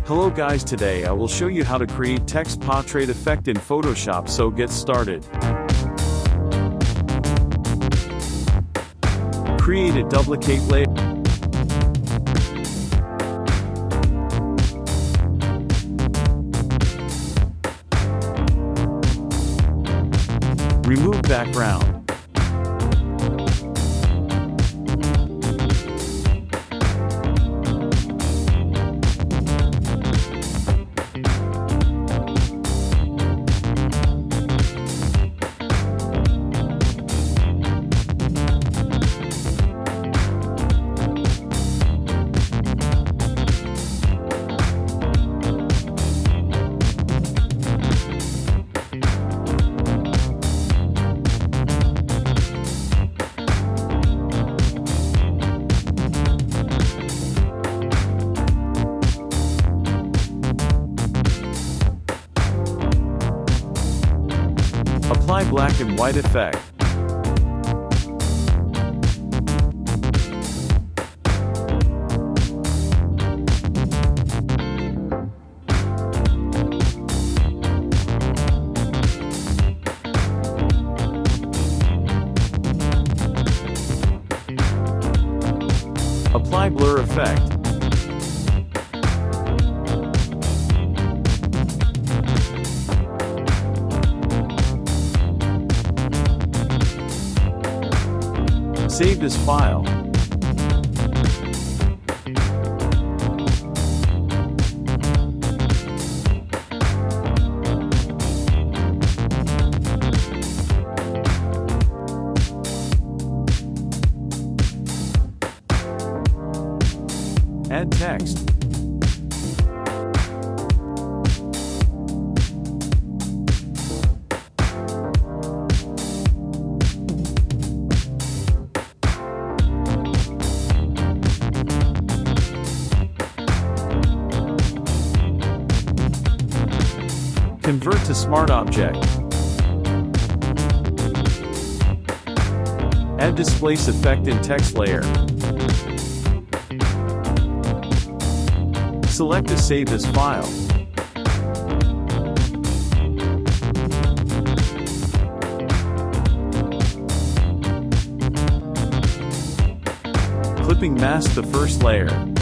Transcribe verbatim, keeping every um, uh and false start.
Hello guys, today I will show you how to create text portrait effect in Photoshop, so get started. Create a duplicate layer. Remove background. Apply black and white effect. Apply blur effect. Save this file. Add text. Convert to Smart Object. Add Displace effect in text layer. Select to save this file. Clipping mask the first layer.